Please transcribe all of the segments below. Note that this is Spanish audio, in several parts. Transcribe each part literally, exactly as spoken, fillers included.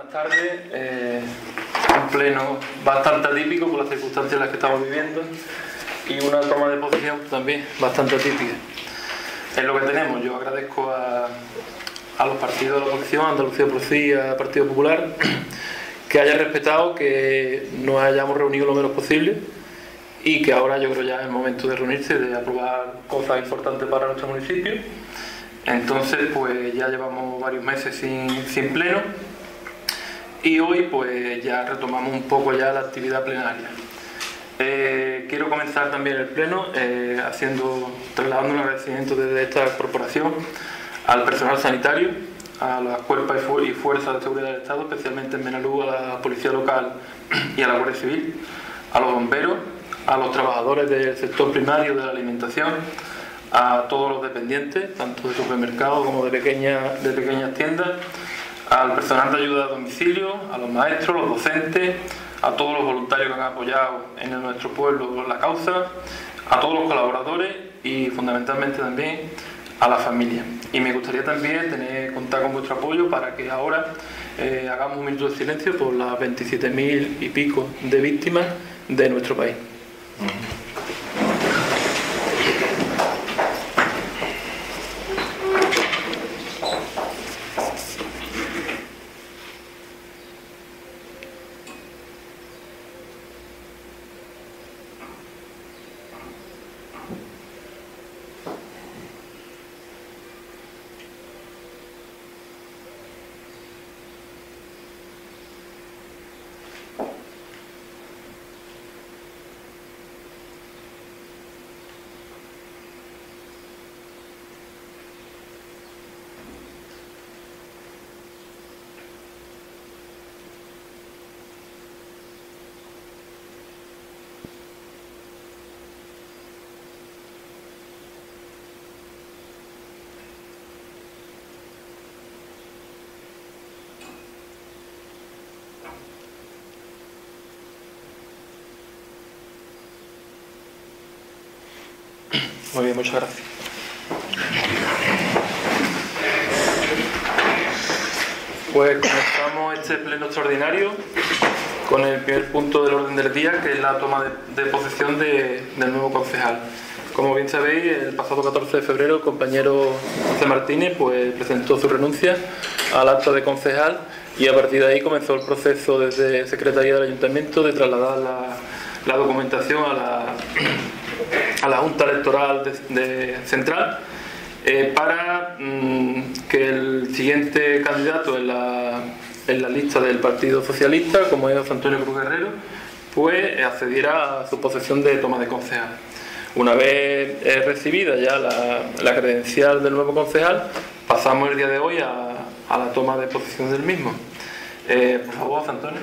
buenas tardes. Eh, un pleno bastante atípico por las circunstancias en las que estamos viviendo y una toma de posición también bastante atípica. Es lo que tenemos. Yo agradezco a, a los partidos de la oposición, Andalucía por sí, al Partido Popular, que hayan respetado que nos hayamos reunido lo menos posible y que ahora yo creo ya es el momento de reunirse, de aprobar cosas importantes para nuestro municipio. Entonces pues ya llevamos varios meses sin, sin pleno y hoy pues ya retomamos un poco ya la actividad plenaria. Eh, quiero comenzar también el pleno eh, haciendo, trasladando un agradecimiento desde esta corporación al personal sanitario, a las cuerpos y fuerzas de seguridad del Estado, especialmente en Benalú, a la Policía Local y a la Guardia Civil, a los bomberos, a los trabajadores del sector primario de la alimentación, a todos los dependientes, tanto de supermercados como de pequeñas, de pequeñas tiendas, al personal de ayuda a domicilio, a los maestros, los docentes, a todos los voluntarios que han apoyado en nuestro pueblo la causa, a todos los colaboradores y fundamentalmente también a la familia. Y me gustaría también tener, contar con vuestro apoyo para que ahora eh, hagamos un minuto de silencio por las veintisiete mil y pico de víctimas de nuestro país. Muy bien, muchas gracias. Pues comenzamos este pleno extraordinario con el primer punto del orden del día, que es la toma de, de posesión de, del nuevo concejal. Como bien sabéis, el pasado catorce de febrero el compañero José Martínez pues, presentó su renuncia al acta de concejal y a partir de ahí comenzó el proceso desde Secretaría del Ayuntamiento de trasladar la, la documentación a la... a la Junta Electoral de, de Central eh, para mmm, que el siguiente candidato en la, en la lista del Partido Socialista, como es José Antonio Cruz Guerrero, pues accediera a su posesión de toma de concejal. Una vez eh, recibida ya la, la credencial del nuevo concejal, pasamos el día de hoy a, a la toma de posesión del mismo. Eh, por favor, José Antonio.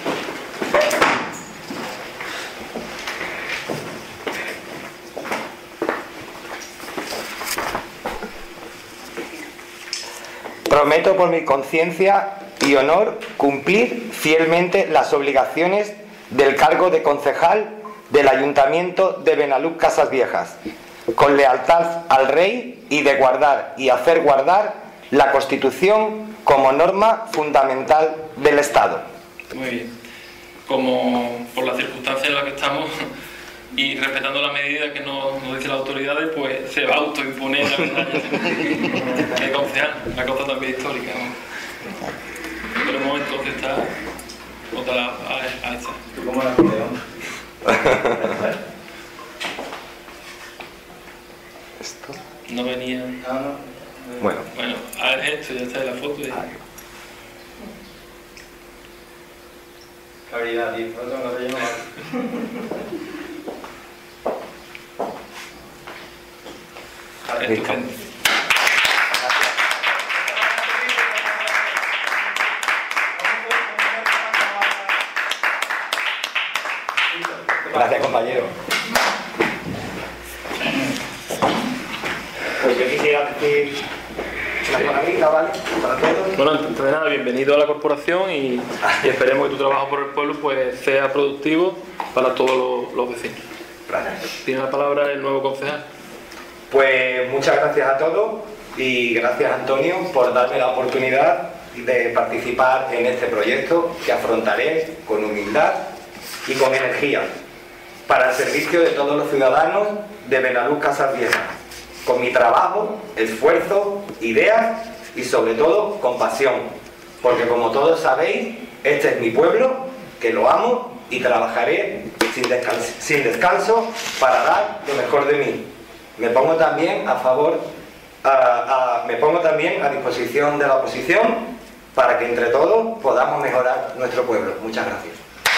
Prometo por mi conciencia y honor cumplir fielmente las obligaciones del cargo de concejal del Ayuntamiento de Benalú Casas Viejas, con lealtad al Rey y de guardar y hacer guardar la Constitución como norma fundamental del Estado. Muy bien. Como por las circunstancias en las que estamos y respetando las medidas que nos, nos dicen las autoridades, pues se va a autoimponer la medalla de concejal, una cosa también histórica, ¿no? Pero un momento entonces está otra a, a esta. ¿Cómo la ¿Esto? No venía. No, no. Bueno. Bueno, a esto ya está en la foto. Y... Caridad, tío, no tengo que rellenar. Estupendo. Gracias, compañero. Pues yo quisiera decir una palabrita, ¿vale? Para todos. Bueno, antes de nada, bienvenido a la corporación y, y esperemos que tu trabajo por el pueblo pues sea productivo para todos los, los vecinos. Gracias. Tiene la palabra el nuevo concejal. Pues muchas gracias a todos y gracias, Antonio, por darme la oportunidad de participar en este proyecto que afrontaré con humildad y con energía para el servicio de todos los ciudadanos de Benaluz Casas Viejas, con mi trabajo, esfuerzo, ideas y sobre todo con pasión, porque como todos sabéis, este es mi pueblo, que lo amo y trabajaré sin descanso, sin descanso para dar lo mejor de mí. Me pongo también a favor, a, a, me pongo también a disposición de la oposición para que entre todos podamos mejorar nuestro pueblo. Muchas gracias.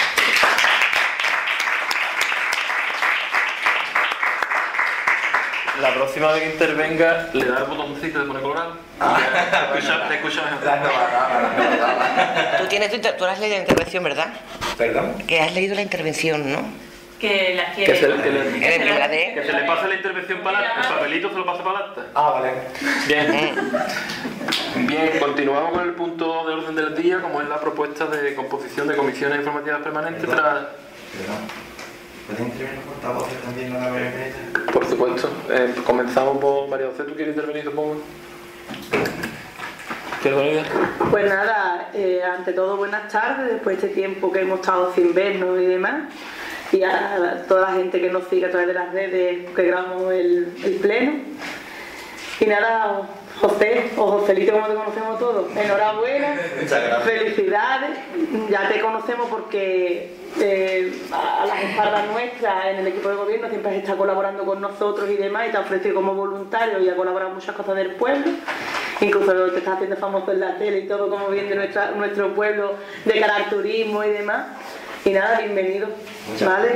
La próxima vez que intervenga, le da el botoncito de poner colorado. Ah, te escucha, te escucha mejor. La novata, la novata. Tú, tienes tu inter- tú has leído la intervención, ¿verdad? ¿Perdón? Que has leído la intervención, ¿no? Que las Que quiere. se, que le, En el primera D. que se le pase la intervención para el papelito, se lo pasa para el acta. Ah, vale. Bien. Bien, continuamos con el punto de orden del día, como es la propuesta de composición de comisiones informativas permanentes tras... Perdón. ¿Pueden intervenir los portavoces también a la bienvenida? Por supuesto. Eh, comenzamos por María José. ¿Tú quieres intervenir, supongo? ¿Quieres venir? Pues nada, eh, ante todo buenas tardes, después de este tiempo que hemos estado sin vernos y demás. Y a toda la gente que nos sigue a través de las redes que grabamos el, el pleno. Y nada, José, o Joselito como te conocemos todos, enhorabuena, Muchas gracias. felicidades. Ya te conocemos porque eh, a las espaldas nuestras en el equipo de gobierno siempre has estado colaborando con nosotros y demás, y te has ofrecido como voluntario y has colaborado en muchas cosas del pueblo. Incluso te estás haciendo famoso en la tele y todo, como viene nuestra, nuestro pueblo de cara al turismo y demás. Y nada, bienvenido. Muchas ¿Vale?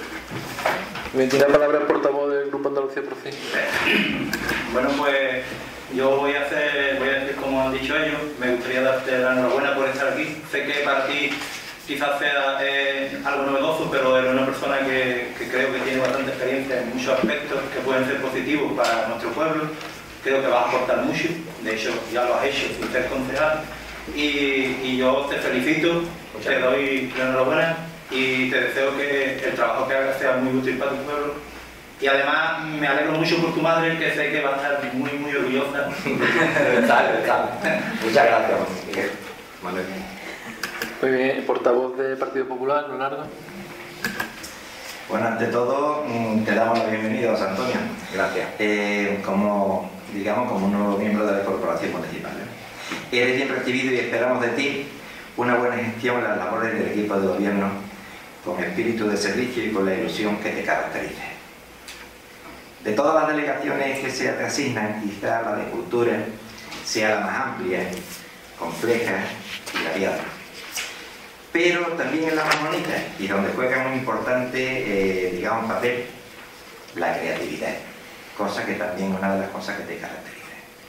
Me tiene la palabra el portavoz del Grupo Andalucía por fin. Bueno, pues yo voy a hacer, voy a decir como han dicho ellos. Me gustaría darte la enhorabuena por estar aquí. Sé que para ti quizás sea eh, algo novedoso, pero eres una persona que, que creo que tiene bastante experiencia en muchos aspectos que pueden ser positivos para nuestro pueblo. Creo que vas a aportar mucho, de hecho ya lo has hecho sin ser concejal. Y, y yo te felicito, te doy la enhorabuena y te deseo que el trabajo que hagas sea muy útil para tu pueblo. Y además me alegro mucho por tu madre, que sé que va a estar muy, muy orgullosa. Sale, sale. Muchas gracias, Miguel. Vale. Muy bien, portavoz del Partido Popular, Leonardo. Bueno, ante todo, mm, te damos la bienvenida, José Antonio. Gracias. Eh, como, digamos, como un nuevo miembro de la Corporación Municipal. ¿eh? Eres bien recibido y esperamos de ti una buena gestión en las labores del equipo de gobierno, con espíritu de servicio y con la ilusión que te caracterice. De todas las delegaciones que se te asignan, quizá la de Cultura sea la más amplia, compleja y variada. Pero también es la más bonita y donde juega muy importante, eh, digamos, papel, la creatividad, cosa que también es una de las cosas que te caracteriza.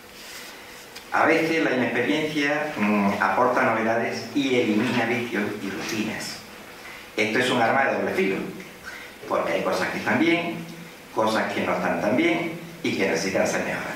A veces la inexperiencia mmm, aporta novedades y elimina vicios y rutinas. Esto es un arma de doble filo, porque hay cosas que están bien, cosas que no están tan bien y que necesitan ser mejoradas.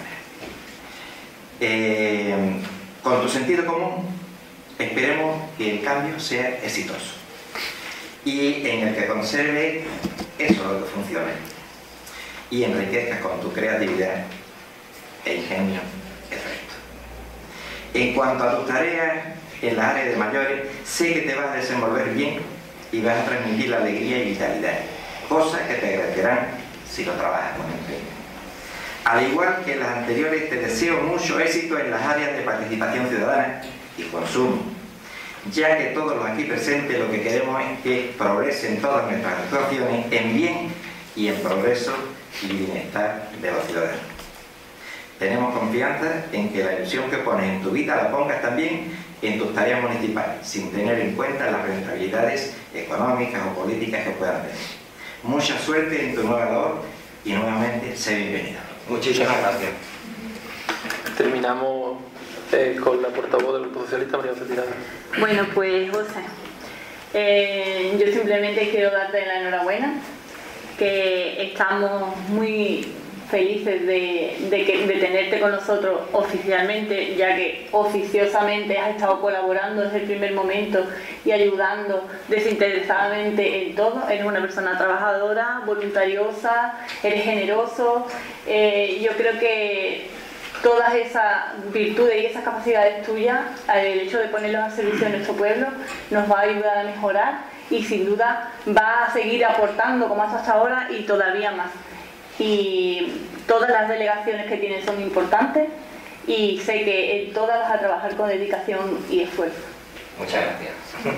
Eh, con tu sentido común, esperemos que el cambio sea exitoso y en el que conserve eso lo que funcione y enriquezcas con tu creatividad e ingenio el resto. En cuanto a tus tareas en las áreas de mayores, sé que te vas a desenvolver bien y vas a transmitir la alegría y vitalidad, cosas que te agradecerán si lo trabajas con empeño. Al igual que en las anteriores, te deseo mucho éxito en las áreas de participación ciudadana y consumo, ya que todos los aquí presentes lo que queremos es que progresen todas nuestras actuaciones en bien y en progreso y bienestar de los ciudadanos. Tenemos confianza en que la ilusión que pones en tu vida la pongas también en tus tareas municipales, sin tener en cuenta las rentabilidades económicas o políticas que puedan tener. Mucha suerte en tu nueva labor y nuevamente sé bienvenido. Muchísimas gracias. Terminamos eh, con la portavoz del Grupo Socialista, María José Tirado. Bueno, pues José, eh, yo simplemente quiero darte la enhorabuena, que estamos muy felices de, de, que, de tenerte con nosotros oficialmente, ya que oficiosamente has estado colaborando desde el primer momento y ayudando desinteresadamente en todo. Eres una persona trabajadora, voluntariosa, eres generoso. Eh, yo creo que todas esas virtudes y esas capacidades tuyas, el hecho de ponerlos al servicio de nuestro pueblo, nos va a ayudar a mejorar y sin duda va a seguir aportando como has hasta ahora y todavía más. Y todas las delegaciones que tienes son importantes y sé que en todas vas a trabajar con dedicación y esfuerzo. Muchas gracias.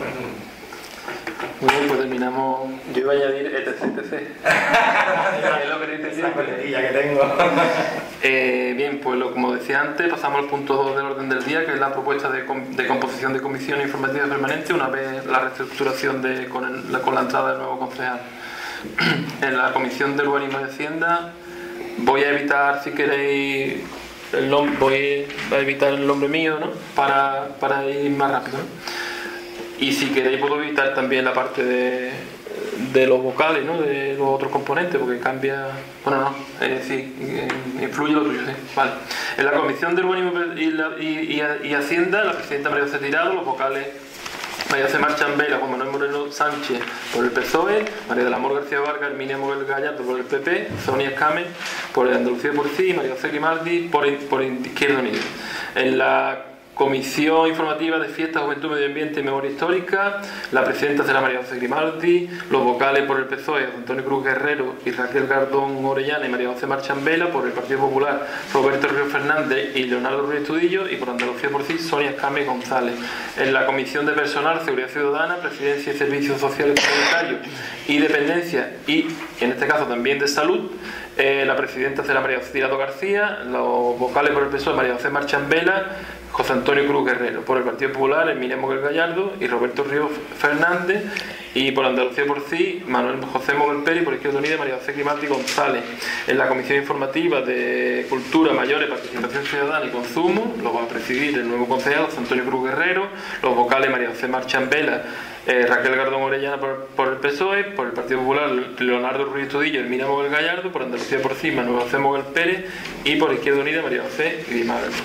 Muy bien, pues terminamos. Yo iba a añadir etc, etc. Es lo que te Esa coletilla que tengo. Eh, bien, pues lo, como decía antes, pasamos al punto dos del orden del día, que es la propuesta de, com de composición de comisión informativa permanente una vez la reestructuración de, con, el, la, con la entrada del nuevo concejal. En la comisión de urbanismo y hacienda voy a evitar, si queréis, el nombre, voy a evitar el nombre mío, ¿no? Para, para ir más rápido, ¿no? Y si queréis puedo evitar también la parte de, de los vocales, ¿no? De los otros componentes, porque cambia... Bueno, no, eh, sí, influye lo tuyo, sí. Vale. En la Comisión de Urbanismo y, la, y, y, y Hacienda, la presidenta María José Tirado, los vocales María José Marchambela, Juan Manuel Moreno Sánchez por el P S O E, María del Amor García Vargas, Herminia Moguel Gallardo por el P P, Sonia Escame por el Andalucía por sí, María José Grimaldi por, por Izquierda Unida. En la Comisión Informativa de Fiestas, Juventud, Medio Ambiente y Memoria Histórica, la presidenta será María José Grimaldi, los vocales por el P S O E, Antonio Cruz Guerrero y Raquel Gardón Orellana y María José Marchambela, por el Partido Popular, Roberto Río Fernández y Leonardo Ruiz Tudillo, y por Andalucía por sí, Sonia Escame González. En la Comisión de Personal, Seguridad Ciudadana, Presidencia y Servicios Sociales Comunitarios y Dependencia, y en este caso también de Salud, eh, la presidenta será María José Tirado García, los vocales por el P S O E, María José Marchambela, José Antonio Cruz Guerrero, por el Partido Popular, Emilia Moguel Gallardo y Roberto Río Fernández, y por Andalucía por sí, Manuel José Moguel Pérez, por Izquierda Unida, María José Grimaldi González. En la Comisión Informativa de Cultura, Mayores, Participación Ciudadana y Consumo, lo va a presidir el nuevo concejal, José Antonio Cruz Guerrero, los vocales María José Marchambela, eh, Raquel Gardón Orellana por, por el P S O E, por el Partido Popular, Leonardo Ruiz Tudillo, Emilia Moguel Gallardo, por Andalucía por sí, Manuel José Moguel Pérez, y por Izquierda Unida, María José Grimaldi.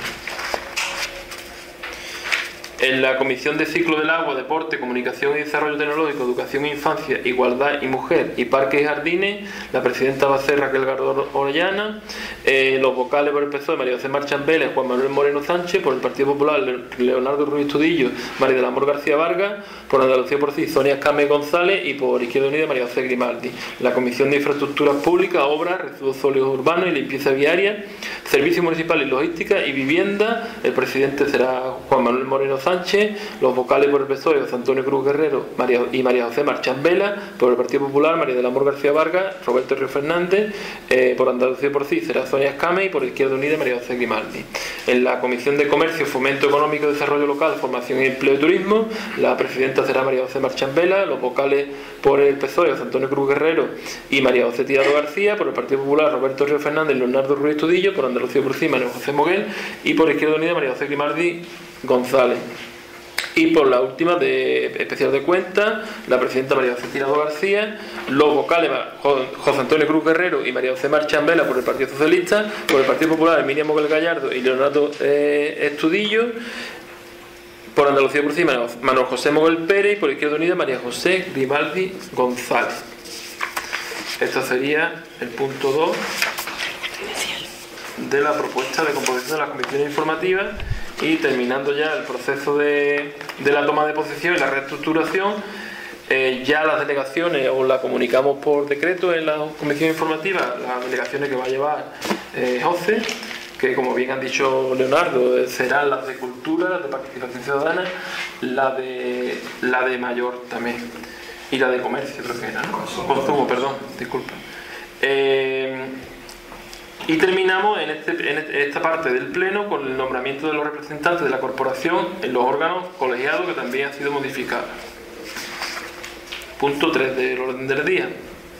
En la Comisión de Ciclo del Agua, Deporte, Comunicación y Desarrollo Tecnológico, Educación e Infancia, Igualdad y Mujer y Parques y Jardines, la presidenta va a ser Raquel Gardón Orellana, eh, los vocales por el P S O E, María José Marchambela, Juan Manuel Moreno Sánchez, por el Partido Popular, Leonardo Ruiz Tudillo, María del Amor García Vargas, por Andalucía por sí, Sonia Escame González, y por Izquierda Unida, María José Grimaldi. La Comisión de Infraestructuras Públicas, Obras, Residuos Sólidos Urbanos y Limpieza Viaria, Servicios Municipales y Logística y Vivienda, el presidente será Juan Manuel Moreno Sánchez, Sánchez, los vocales por el P S O E, José Antonio Cruz Guerrero María, y María José Marchambela, por el Partido Popular, María del Amor García Vargas, Roberto Río Fernández, eh, por Andalucía por sí será Sonia Escame, y por Izquierda Unida María José Grimaldi. En la Comisión de Comercio, Fomento Económico, Desarrollo Local, Formación y Empleo y Turismo, la presidenta será María José Marchambela, los vocales por el P S O E, José Antonio Cruz Guerrero y María José Tirado García, por el Partido Popular, Roberto Río Fernández y Leonardo Ruiz Tudillo, por Andalucía por sí, María José Moguel, y por Izquierda Unida María José Grimaldi González. Y por la última de especial de cuenta, la presidenta María José Tirado García, los vocales José Antonio Cruz Guerrero y María José Marchambela por el Partido Socialista, por el Partido Popular Emilia Moguel Gallardo y Leonardo eh, Estudillo, por Andalucía por sí Manuel José Moguel Pérez, y por Izquierda Unida María José Grimaldi González. Esto sería el punto dos de la propuesta de composición de las comisiones informativas. Y terminando ya el proceso de, de la toma de posesión y la reestructuración, eh, ya las delegaciones os las comunicamos por decreto en la comisión informativa, las delegaciones que va a llevar eh, José, que como bien han dicho Leonardo, serán las de cultura, las de participación ciudadana, la de, la de mayor también, y la de comercio creo que era, ¿no? Consumo, Consumo perdón, disculpa. Eh, Y terminamos en, este, en esta parte del pleno con el nombramiento de los representantes de la corporación en los órganos colegiados, que también ha sido modificado. Punto tres del orden del día.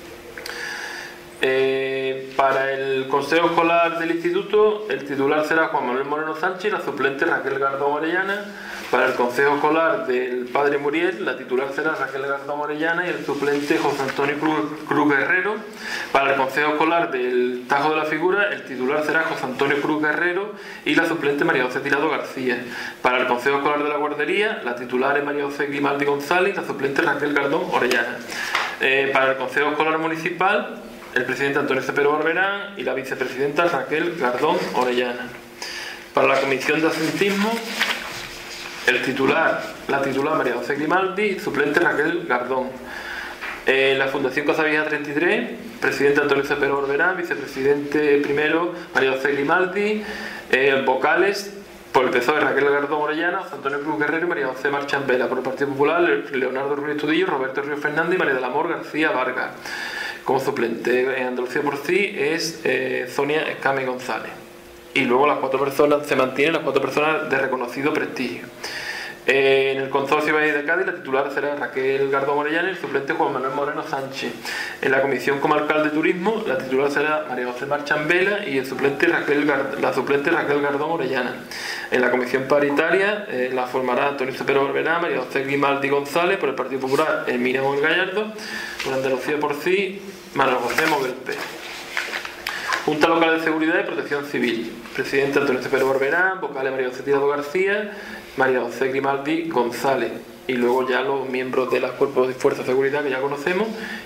Eh, para el Consejo Escolar del Instituto, el titular será Juan Manuel Moreno Sánchez y la suplente Raquel Gardón Orellana. Para el Consejo Escolar del Padre Muriel, la titular será Raquel Gardón Orellana y el suplente José Antonio Cruz, Cruz Guerrero. Para el Consejo Escolar del Tajo de la Figura, el titular será José Antonio Cruz Guerrero y la suplente María José Tirado García. Para el Consejo Escolar de la Guardería, la titular es María José Grimaldi González y la suplente Raquel Gardón Orellana. Eh, para el Consejo Escolar Municipal, el presidente Antonio Cepero Barberán y la vicepresidenta Raquel Gardón Orellana. Para la comisión de ascentismo, el titular, la titular María José Grimaldi, suplente Raquel Gardón. Eh, la Fundación Casa Vieja treinta y tres, presidente Antonio Cepero Orberán, vicepresidente primero María José Grimaldi, eh, vocales por el P S O E Raquel Gardón Orellana, José Antonio Cruz Guerrero y María José Marchán Vela. Por el Partido Popular, Leonardo Ruiz Tudillo, Roberto Río Fernández y María del Amor García Vargas. Como suplente en Andalucía por sí es eh, Sonia Escame González. Y luego las cuatro personas, se mantienen las cuatro personas de reconocido prestigio. Eh, en el Consorcio Valle de Cádiz la titular será Raquel Gardón Orellana y el suplente Juan Manuel Moreno Sánchez. En la Comisión Comarcal de Turismo la titular será María José Marchán Vela y el suplente Raquel Gard la suplente Raquel Gardón Orellana. En la Comisión Paritaria eh, la formará Antonio Cepero Orberán, María José Grimaldi González, por el Partido Popular Miriam Móvil Gallardo, por Andalucía por sí Manuel José Móvil Pérez. Junta Local de Seguridad y Protección Civil, presidente Antonio Cepero Orberán, vocales María José Tirado García, María José Grimaldi González, y luego ya los miembros de los cuerpos de fuerza de seguridad que ya conocemos,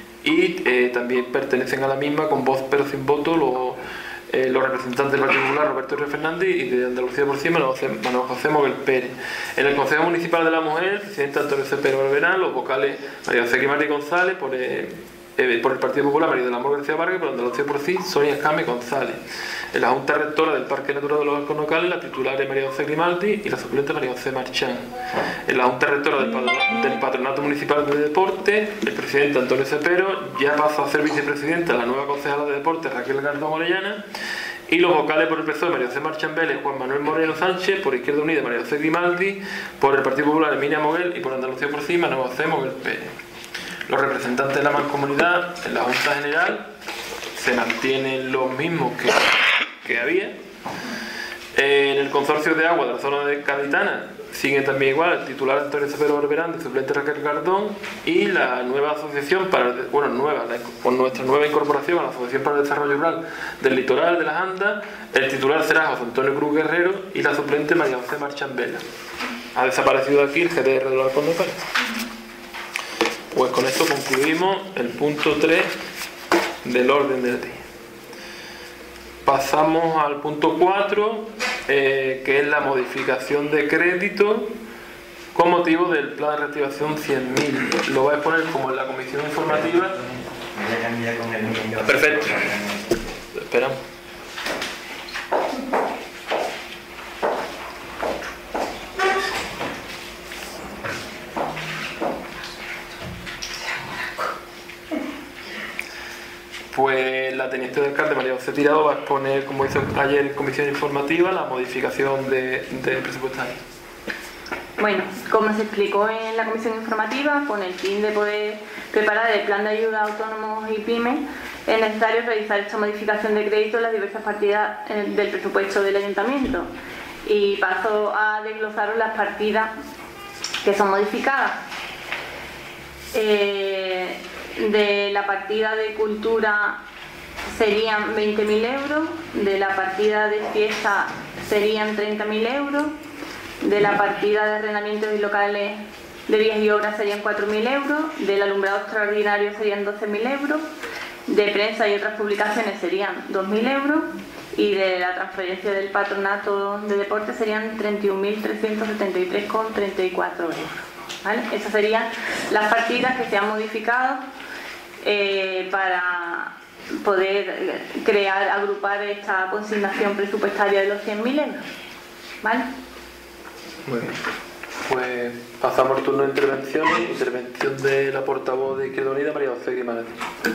y eh, también pertenecen a la misma con voz pero sin voto los, eh, los representantes del Partido Popular Roberto Río Fernández y de Andalucía por sí Manuel José, Manuel José Móvil Pérez. En el Consejo Municipal de la Mujer, presidente Antonio Cepero Orberán, los vocales María José Grimaldi González, por eh, Eh, por el Partido Popular María del Amor García Vargas y por Andalucía por sí Sonia Escame González. En la Junta Rectora del Parque Natural de los Arcos Locales la titular es María José Grimaldi y la suplente María José Marchán. En la Junta Rectora del, Patronato, del Patronato Municipal de Deporte el presidente Antonio Cepero ya pasa a ser vicepresidente la nueva concejala de Deporte Raquel Gardón Orellana, y los vocales por el P S O E María José Marchán Vélez y Juan Manuel Moreno Sánchez, por Izquierda Unida María José Grimaldi, por el Partido Popular Emilia Moguel y por Andalucía por sí Manuel José Móvil Pérez. Los representantes de la Mancomunidad en la Junta General se mantienen los mismos que, que había. Eh, en el Consorcio de Agua de la zona de Caditana sigue también igual el titular Antonio Cepero Orberán, de suplente Raquel Gardón, y la nueva asociación, para bueno, nueva, la, con nuestra nueva incorporación a la Asociación para el Desarrollo Rural del Litoral de las Andas, el titular será José Antonio Cruz Guerrero y la suplente María José Marchán Vela. Ha desaparecido aquí el G D R de los Arcos Locales. Pues con esto concluimos el punto tres del orden del día. Pasamos al punto cuatro, eh, que es la modificación de crédito con motivo del plan de reactivación cien mil. Lo voy a exponer como en la comisión informativa. Perfecto. Esperamos. Pues la teniente de alcalde María José Tirado va a exponer, como hizo ayer en comisión informativa, la modificación de, de presupuestaria. Bueno, como se explicó en la comisión informativa, con el fin de poder preparar el plan de ayuda a autónomos y pymes, es necesario realizar esta modificación de crédito en las diversas partidas del presupuesto del ayuntamiento. Y paso a desglosaros las partidas que son modificadas. Eh, de la partida de cultura serían veinte mil euros, de la partida de fiesta serían treinta mil euros, de la partida de arrendamientos y locales de vías y obras serían cuatro mil euros, del alumbrado extraordinario serían doce mil euros, de prensa y otras publicaciones serían dos mil euros y de la transferencia del patronato de deporte serían treinta y un mil trescientos setenta y tres coma treinta y cuatro euros. ¿Vale? Esas serían las partidas que se han modificado eh, para poder crear, agrupar esta consignación presupuestaria de los cien mil euros. ¿Vale? Muy bien. Pues pasamos al turno de intervenciones. Intervención de la portavoz de Izquierda Unida, María José Guimarães.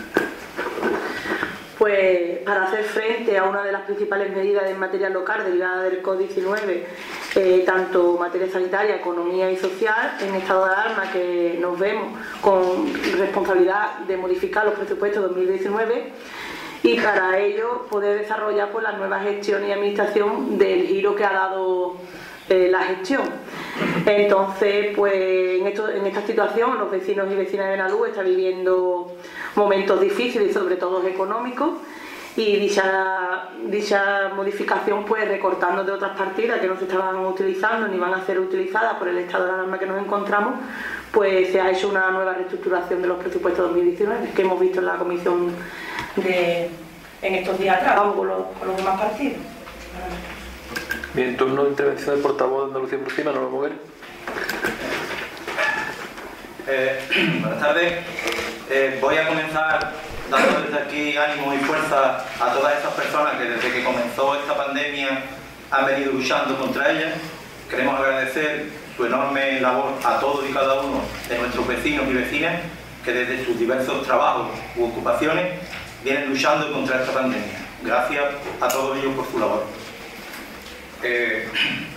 Pues para hacer frente a una de las principales medidas en materia local derivada del COVID diecinueve, eh, tanto materia sanitaria, economía y social, en estado de alarma que nos vemos con responsabilidad de modificar los presupuestos dos mil diecinueve, y para ello poder desarrollar pues, las nuevas gestiones y administración del giro que ha dado eh, la gestión. Entonces, pues en, esto, en esta situación los vecinos y vecinas de Benalús están viviendo momentos difíciles y sobre todo económicos, y dicha, dicha modificación pues recortando de otras partidas que no se estaban utilizando ni van a ser utilizadas por el estado de alarma que nos encontramos, pues se ha hecho una nueva reestructuración de los presupuestos dos mil diecinueve que hemos visto en la comisión de, en estos días atrás, vamos con los, con los demás partidos. Bien, turno de intervención del portavoz de Andalucía por Cima, Nora Moguel. Eh, buenas tardes. Eh, voy a comenzar dando desde aquí ánimo y fuerza a todas esas personas que desde que comenzó esta pandemia han venido luchando contra ella. Queremos agradecer su enorme labor a todos y cada uno de nuestros vecinos y vecinas que desde sus diversos trabajos u ocupaciones vienen luchando contra esta pandemia. Gracias a todos ellos por su labor. Eh,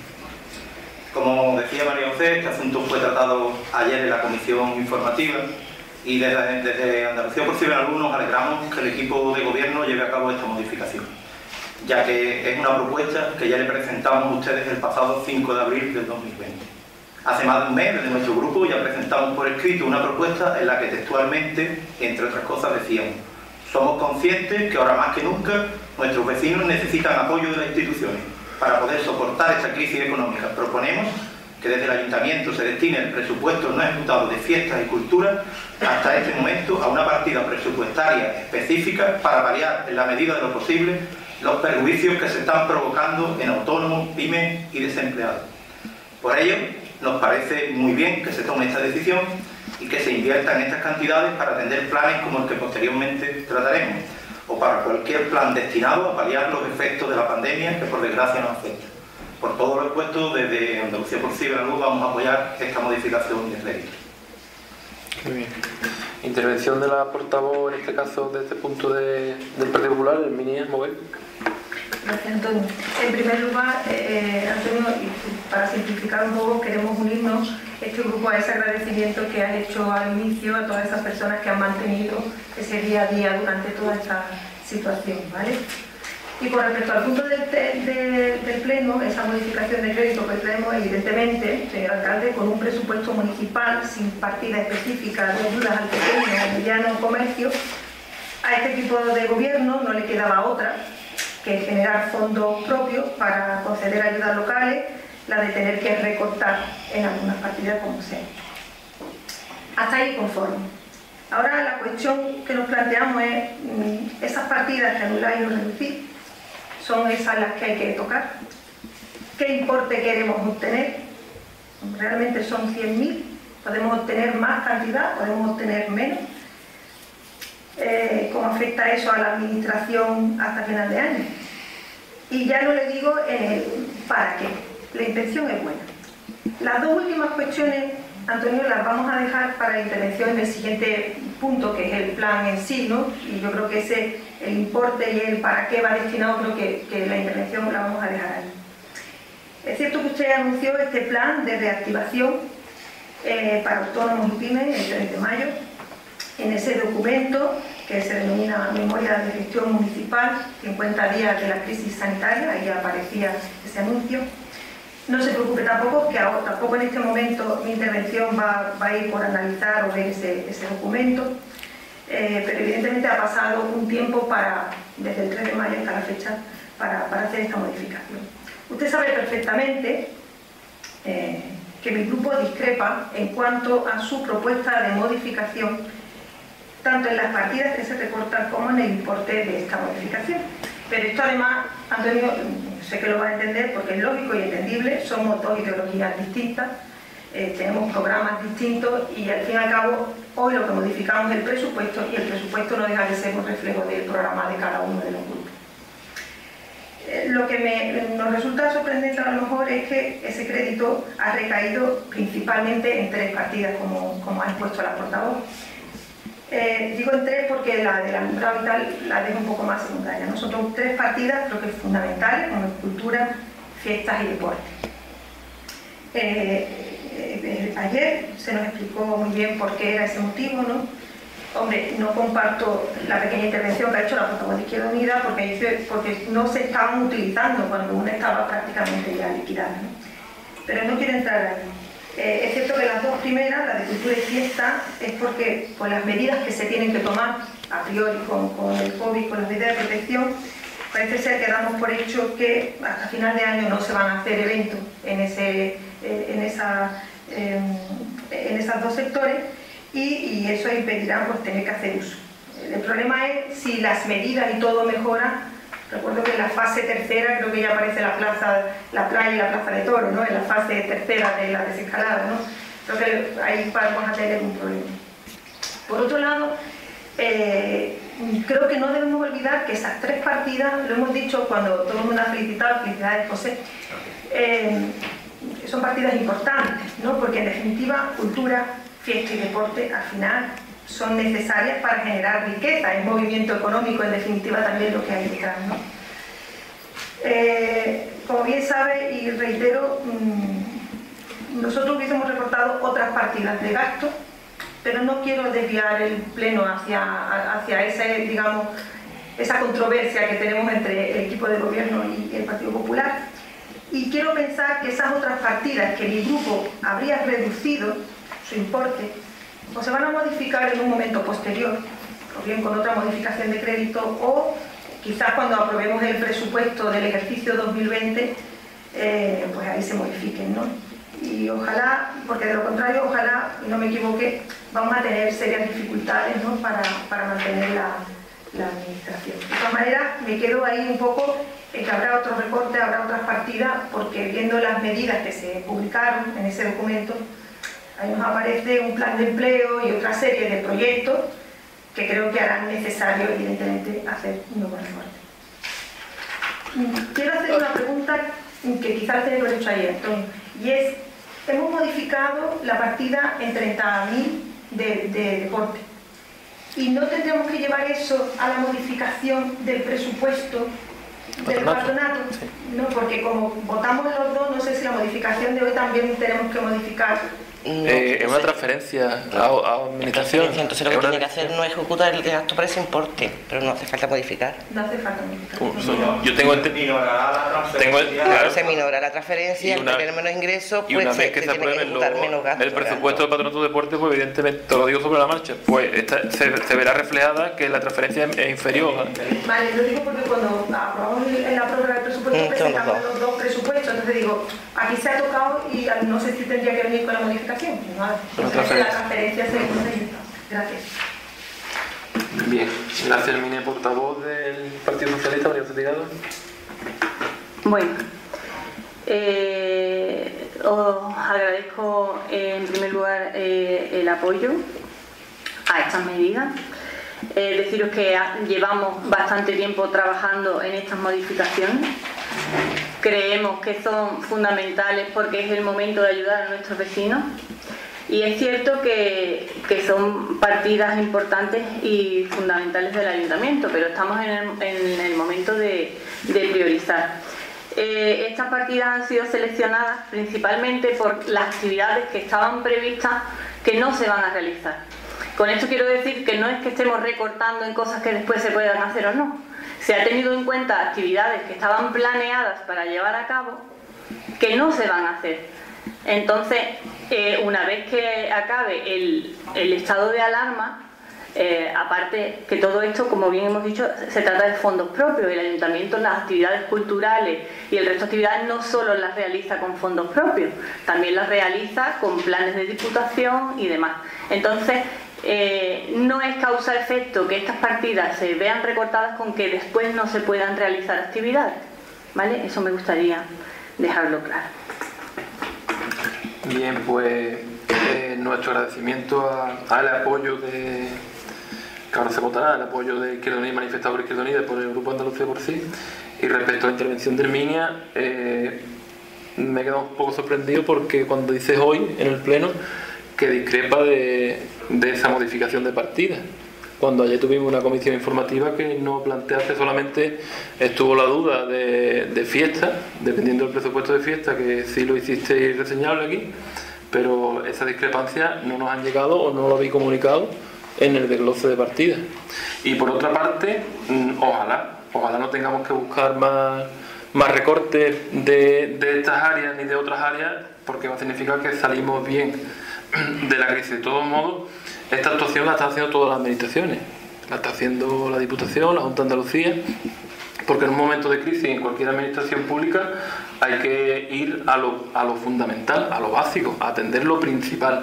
como decía María José, este asunto fue tratado ayer en la comisión informativa y desde, desde Andalucía por Cima nos alegramos que el equipo de gobierno lleve a cabo esta modificación, ya que es una propuesta que ya le presentamos a ustedes el pasado cinco de abril del dos mil veinte. Hace más de un mes, desde nuestro grupo, ya presentamos por escrito una propuesta en la que textualmente, entre otras cosas, decíamos: somos conscientes que ahora más que nunca nuestros vecinos necesitan apoyo de las instituciones para poder soportar esta crisis económica. Proponemos que desde el Ayuntamiento se destine el presupuesto no ejecutado de fiestas y cultura hasta este momento a una partida presupuestaria específica para paliar, en la medida de lo posible, los perjuicios que se están provocando en autónomos, pymes y desempleados. Por ello, nos parece muy bien que se tome esta decisión y que se invierta en estas cantidades para atender planes como el que posteriormente trataremos, o para cualquier plan destinado a paliar los efectos de la pandemia que por desgracia nos afecta. Por todo lo expuesto, desde Andalucía por Cima vamos a apoyar esta modificación de crédito. Muy bien. Intervención de la portavoz, en este caso, de este punto de, del Partido Popular, el Mini Moguel. Gracias, Antonio. En primer lugar, eh, Antonio, y para simplificar un poco, queremos unirnos este grupo a ese agradecimiento que has hecho al inicio a todas esas personas que han mantenido ese día a día durante toda esta situación, ¿vale? Y con respecto al punto del, de, del Pleno, esa modificación de crédito que traemos, evidentemente, señor alcalde, con un presupuesto municipal sin partida específica de ayudas al pequeño o mediano comercio, a este equipo de gobierno no le quedaba otra que generar fondos propios para conceder ayudas locales, la de tener que recortar en algunas partidas como sea. Hasta ahí conforme. Ahora la cuestión que nos planteamos es, esas partidas que anuláis o reducís, son esas las que hay que tocar. ¿Qué importe queremos obtener? ¿Realmente son cien mil? ¿Podemos obtener más cantidad? ¿Podemos obtener menos? Eh, ¿Cómo afecta eso a la administración hasta final de año? Y ya no le digo en el para qué. La intención es buena. Las dos últimas cuestiones, Antonio, las vamos a dejar para la intervención en el siguiente punto, que es el plan en sí, ¿no? Y yo creo que ese, el importe y el para qué va destinado, creo que, que la intervención la vamos a dejar ahí. Es cierto que usted anunció este plan de reactivación eh, para autónomos y pymes el tres de mayo. En ese documento, que se denomina Memoria de Gestión Municipal, cincuenta días de la crisis sanitaria, ahí aparecía ese anuncio. No se preocupe tampoco, que ahora, tampoco en este momento mi intervención va, va a ir por analizar o ver ese, ese documento, eh, pero evidentemente ha pasado un tiempo para, desde el tres de mayo hasta la fecha, para, para hacer esta modificación. Usted sabe perfectamente eh, que mi grupo discrepa en cuanto a su propuesta de modificación, tanto en las partidas que se recortan como en el importe de esta modificación. Pero esto además, Antonio, sé que lo va a entender porque es lógico y entendible, somos dos ideologías distintas, eh, tenemos programas distintos y al fin y al cabo hoy lo que modificamos es el presupuesto y el presupuesto no deja de ser un reflejo del programa de cada uno de los grupos. Eh, lo que me, nos resulta sorprendente a lo mejor es que ese crédito ha recaído principalmente en tres partidas, como, como ha expuesto la portavoz. Eh, digo en tres porque la de la alumbrado y tal la dejo un poco más secundaria. Nosotros tres partidas creo que fundamentales, como cultura, fiestas y deporte. Eh, eh, ayer se nos explicó muy bien por qué era ese motivo, ¿no? Hombre, no comparto la pequeña intervención que ha hecho la portavoz de Izquierda Unida porque, dice, porque no se estaban utilizando cuando una estaba prácticamente ya liquidada, ¿no? Pero no quiero entrar ahí. Eh, es cierto que las dos primeras, la de cultura y fiesta, es porque con las medidas que se tienen que tomar a priori con, con el COVID, con las medidas de protección, parece ser que damos por hecho que hasta final de año no se van a hacer eventos en, ese, eh, en, esa, eh, en esos dos sectores y, y eso impedirá pues, tener que hacer uso. El problema es si las medidas y todo mejora Recuerdo que en la fase tercera, creo que ya aparece la plaza, la playa y la plaza de Toro, ¿no? En la fase tercera de la desescalada, ¿no? Creo que ahí vamos a tener un problema. Por otro lado, eh, creo que no debemos olvidar que esas tres partidas, lo hemos dicho cuando todo el mundo ha felicitado, felicidades José, eh, son partidas importantes, ¿no? Porque en definitiva cultura, fiesta y deporte al final son necesarias para generar riqueza, es movimiento económico en definitiva también lo que hay detrás, ¿no? Eh, como bien sabe y reitero, mmm, nosotros hubiésemos recortado otras partidas de gasto, pero no quiero desviar el pleno hacia, hacia ese, digamos, esa controversia que tenemos entre el equipo de gobierno y el Partido Popular, y quiero pensar que esas otras partidas que mi grupo habría reducido su importe o se van a modificar en un momento posterior, o bien con otra modificación de crédito, o quizás cuando aprobemos el presupuesto del ejercicio dos mil veinte, eh, pues ahí se modifiquen, ¿no? Y ojalá, porque de lo contrario, ojalá, y no me equivoque, vamos a tener serias dificultades, ¿no? para, para mantener la, la administración. De todas maneras, me quedo ahí un poco en que habrá otro recorte, habrá otras partidas, porque viendo las medidas que se publicaron en ese documento, ahí nos aparece un plan de empleo y otra serie de proyectos que creo que harán necesario, evidentemente, hacer un nuevo recorte. Quiero hacer una pregunta que quizás te lo he hecho ayer, Antonio, y es, hemos modificado la partida en treinta mil de, de deporte, y no tendremos que llevar eso a la modificación del presupuesto del patronato, ¿no? Porque como votamos los dos, no sé si la modificación de hoy también tenemos que modificar. No, eh, es una transferencia a, a administración. Entonces lo que tiene que hacer no es ejecutar el gasto para ese importe, pero no hace falta modificar. No hace falta modificar. Uh, so, yo, yo tengo entendido. Tengo el, claro, se minora la transferencia, al tener menos ingresos, pues y una se, vez que se, se apruebe menos gasto, el presupuesto del patronato de deporte, pues evidentemente, te lo digo sobre la marcha, pues esta, se, se verá reflejada que la transferencia es inferior. Vale, lo digo porque cuando aprobamos en la prórroga del presupuesto, mm, presentamos los dos presupuestos, entonces digo, aquí se ha tocado y no sé si tendría que venir con la modificación. No, la transferencia se Gracias. Bien, gracias, Herminia, portavoz del Partido Socialista, María José Tirado. Bueno, eh, os agradezco eh, en primer lugar eh, el apoyo a estas medidas. Eh, deciros que llevamos bastante tiempo trabajando en estas modificaciones. Creemos que son fundamentales porque es el momento de ayudar a nuestros vecinos, y es cierto que, que son partidas importantes y fundamentales del ayuntamiento, pero estamos en el, en el momento de, de priorizar. Eh, estas partidas han sido seleccionadas principalmente por las actividades que estaban previstas que no se van a realizar. Con esto quiero decir que no es que estemos recortando en cosas que después se puedan hacer o no. Se ha tenido en cuenta actividades que estaban planeadas para llevar a cabo que no se van a hacer. Entonces, eh, una vez que acabe el, el estado de alarma, eh, aparte que todo esto, como bien hemos dicho, se trata de fondos propios. El ayuntamiento, las actividades culturales y el resto de actividades no solo las realiza con fondos propios, también las realiza con planes de diputación y demás. Entonces, Eh, no es causa-efecto que estas partidas se vean recortadas con que después no se puedan realizar actividades, ¿vale? Eso me gustaría dejarlo claro. Bien, pues eh, nuestro agradecimiento al apoyo de, que ahora se votará, el apoyo de Izquierda Unida, manifestado por Izquierda Unida, por el Grupo Andalucía por sí. Y respecto a la intervención de Herminia, eh, me he quedado un poco sorprendido porque cuando dices hoy en el Pleno que discrepa de, de esa modificación de partida, cuando ayer tuvimos una comisión informativa que no planteaste, solamente estuvo la duda de, de fiesta, dependiendo del presupuesto de fiesta, que sí lo hiciste reseñable aquí, pero esa discrepancia no nos han llegado o no lo habéis comunicado en el desglose de partida. Y por otra parte, ojalá, ojalá no tengamos que buscar más, más recortes de, de estas áreas ni de otras áreas, porque va a significar que salimos bien de la crisis. De todos modos, esta actuación la están haciendo todas las administraciones, la está haciendo la Diputación, la Junta de Andalucía, porque en un momento de crisis en cualquier administración pública hay que ir a lo, a lo fundamental, a lo básico, a atender lo principal.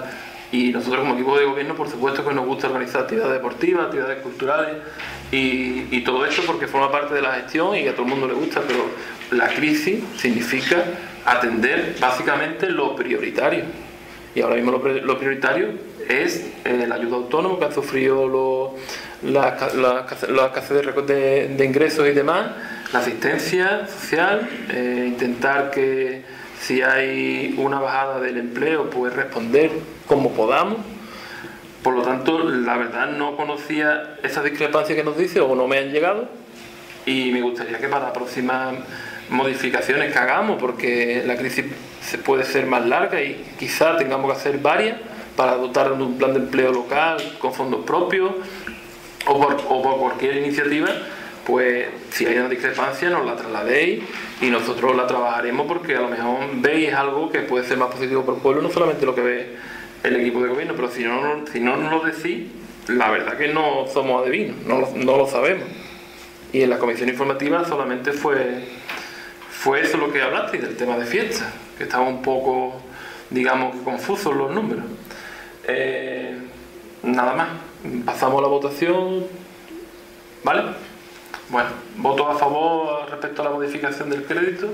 Y nosotros como equipo de gobierno, por supuesto que nos gusta organizar actividades deportivas, actividades culturales y, y todo eso porque forma parte de la gestión y que a todo el mundo le gusta, pero la crisis significa atender básicamente lo prioritario. Y ahora mismo lo, lo prioritario es eh, la ayuda autónoma que han sufrido los, la, la, la escasez de, de, de ingresos y demás, la asistencia social, eh, intentar que si hay una bajada del empleo, pues responder como podamos. Por lo tanto, la verdad no conocía esas discrepancias que nos dice o no me han llegado y me gustaría que para las próximas modificaciones que hagamos, porque la crisis puede ser más larga y quizá tengamos que hacer varias para dotar de un plan de empleo local con fondos propios o por, o por cualquier iniciativa, pues si hay una discrepancia nos la trasladéis y nosotros la trabajaremos porque a lo mejor veis algo que puede ser más positivo para el pueblo, no solamente lo que ve el equipo de gobierno, pero si no, si no nos lo decís, la verdad que no somos adivinos, no lo, no lo sabemos. Y en la comisión informativa solamente fue, fue eso lo que hablaste, del tema de fiestas, que estaba un poco, digamos, confusos los números. Eh, nada más, pasamos a la votación, ¿vale? Bueno, votos a favor respecto a la modificación del crédito,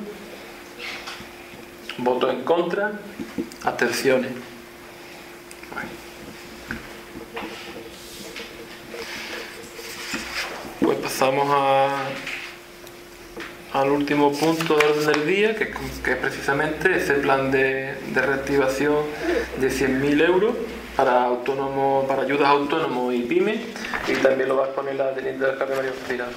votos en contra, abstenciones. Bueno. Pues pasamos a, al último punto de orden del día, que, que es precisamente ese plan de, de reactivación de cien mil euros para autónomos, para ayudas a autónomos y pymes, y también lo va a exponer la teniente de alcalde María José Tirado.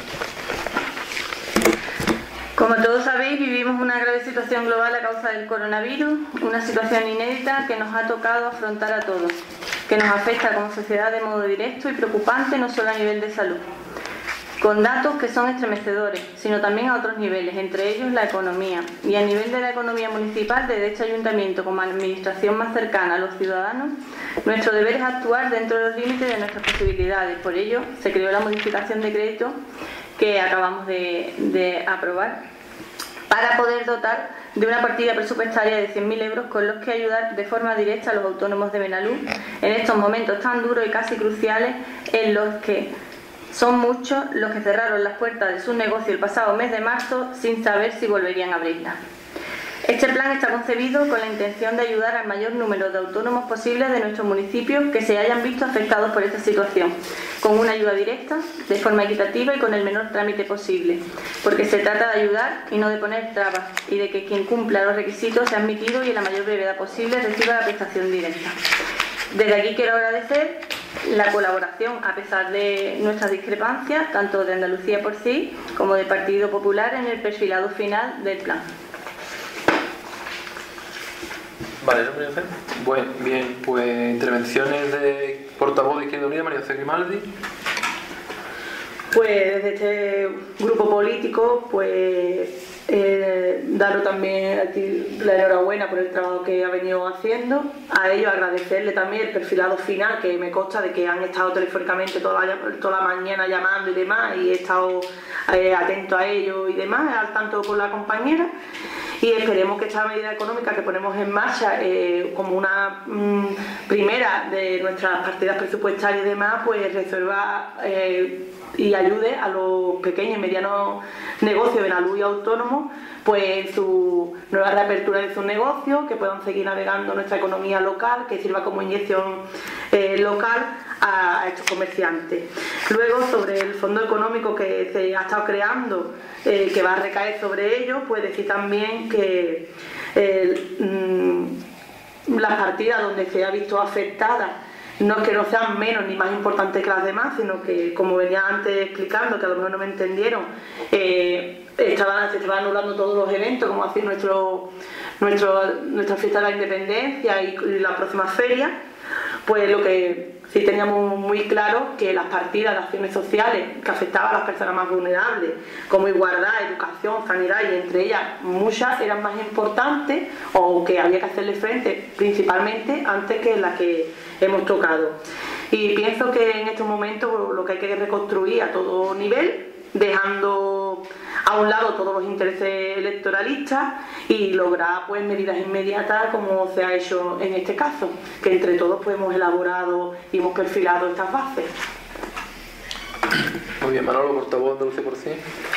Como todos sabéis, vivimos una grave situación global a causa del coronavirus, una situación inédita que nos ha tocado afrontar a todos, que nos afecta como sociedad de modo directo y preocupante no solo a nivel de salud, con datos que son estremecedores, sino también a otros niveles, entre ellos la economía. Y a nivel de la economía municipal, desde este ayuntamiento como administración más cercana a los ciudadanos, nuestro deber es actuar dentro de los límites de nuestras posibilidades. Por ello, se creó la modificación de crédito que acabamos de, de aprobar para poder dotar de una partida presupuestaria de cien mil euros con los que ayudar de forma directa a los autónomos de Benalú en estos momentos tan duros y casi cruciales en los que son muchos los que cerraron las puertas de su negocio el pasado mes de marzo sin saber si volverían a abrirlas. Este plan está concebido con la intención de ayudar al mayor número de autónomos posibles de nuestro municipio que se hayan visto afectados por esta situación, con una ayuda directa, de forma equitativa y con el menor trámite posible, porque se trata de ayudar y no de poner trabas, y de que quien cumpla los requisitos sea admitido y en la mayor brevedad posible reciba la prestación directa. Desde aquí quiero agradecer la colaboración, a pesar de nuestras discrepancias, tanto de Andalucía por sí como del Partido Popular en el perfilado final del plan. Vale, ¿no, María José? Bueno, bien, pues intervenciones de portavoz de Izquierda Unida, María José Grimaldi. Pues desde este grupo político, pues eh, daros también aquí la enhorabuena por el trabajo que ha venido haciendo. A ellos agradecerle también el perfilado final, que me consta de que han estado telefónicamente toda la, toda la mañana llamando y demás, y he estado eh, atento a ellos y demás, al tanto con la compañera. Y esperemos que esta medida económica que ponemos en marcha eh, como una mmm, primera de nuestras partidas presupuestarias y demás, pues resuelva eh, y ayude a los pequeños y medianos negocios de Benalú y autónomos pues en su nueva reapertura de sus negocios, que puedan seguir navegando nuestra economía local, que sirva como inyección eh, local a, a estos comerciantes. Luego, sobre el fondo económico que se ha estado creando, eh, que va a recaer sobre ellos, pues decir también que eh, mmm, las partidas donde se ha visto afectadas no es que no sean menos ni más importantes que las demás, sino que, como venía antes explicando, que a lo mejor no me entendieron, eh, estaban, se estaban anulando todos los eventos, como así nuestro, nuestro, nuestra fiesta de la independencia y, y la próxima feria. Pues lo que sí teníamos muy claro, que las partidas de acciones sociales que afectaban a las personas más vulnerables, como igualdad, educación, sanidad, y entre ellas muchas eran más importantes o que había que hacerle frente principalmente antes que las que hemos tocado. Y pienso que en estos momentos lo que hay que reconstruir a todo nivel, dejando a un lado todos los intereses electoralistas y lograr pues medidas inmediatas como se ha hecho en este caso, que entre todos pues hemos elaborado y hemos perfilado estas bases. Muy bien, Manolo, portavoz de Andalucía por sí.